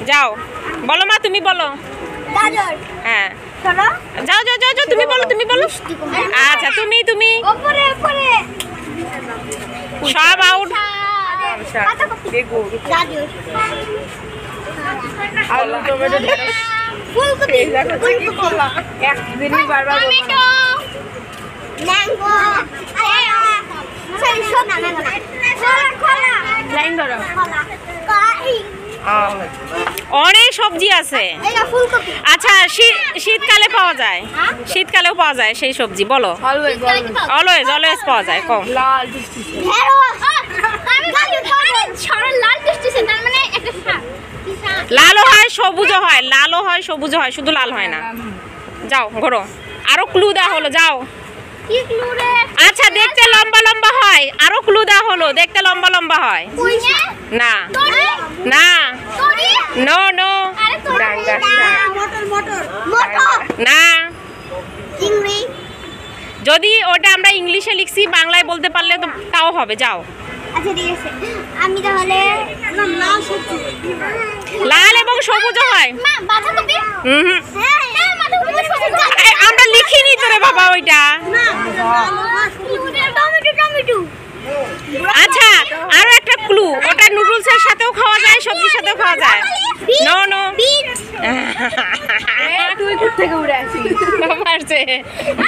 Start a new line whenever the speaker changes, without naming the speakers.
যাও বলো মা, তুমি বলো।
গাজর।
হ্যাঁ
চলো
যাও যাও যাও যাও, তুমি বলো তুমি বলো। আচ্ছা তুমি তুমি
উপরে উপরে
সব আউট।
বেগুন, গাজর,
আলু, টমেটো, ঢেঁড়স,
ফুলকপি,
কলা, এক জিনিস বারবার বলবো না।
ম্যাঙ্গো, সরি সোনা ম্যাঙ্গো না, কলা,
লাইন ধরো।
কলা, কলা,
অনেক সবজি আছে।
এটা ফুলকপি।
আচ্ছা শীতকালে পাওয়া যায়, শীতকালেও পাওয়া যায় সেই সবজি বলো।
অলওয়েজ
অলওয়েজ অলওয়েজ পাওয়া যায় কম।
লাল টেস্টি।
ঢেঁড়স, আমি গাজর খাবো। ছড়া লাল টেস্টি তার মানে একটা শাক।
লালও হয় সবুজও হয়, লালও হয় সবুজও হয়, শুধু লাল হয় না। যাও ঘোরো, আরো ক্লু দেওয়া হলো, যাও।
কি ক্লু রে?
আচ্ছা দেখতে লম্বা লম্বা হয়, আরো ক্লু দেওয়া হলো, দেখতে লম্বা লম্বা হয়।
কুইনে?
না
তরি?
না
তরি?
নো নো
আরে তরি
ডাঙ্গা।
না। মটর মটর। মটর।
না।
চিংড়ি।
যদি ওটা আমরা ইংলিশে লিখছি, বাংলায় বলতে পারলে তো তাও হবে। যাও।
আচ্ছা ঠিক আছে, আমি তাহলে লাল সবজি।
লাল এবং সবুজও হয়।
মা বাঁধাকপি?
হুম হুম।
হ্যাঁ বাঁধাকপি তো সবুজ।
আমরা লিখিনি তো রে বাবা ওইটা।
Tomato tomato.
আচ্ছা আরো একটা ক্লু, ওটা নুডলসের সাথেও খাওয়া যায়, সবজির সাথেও খাওয়া যায়। নো নো
তুই কোথা থেকে উড়ে আসিস?
মারছে।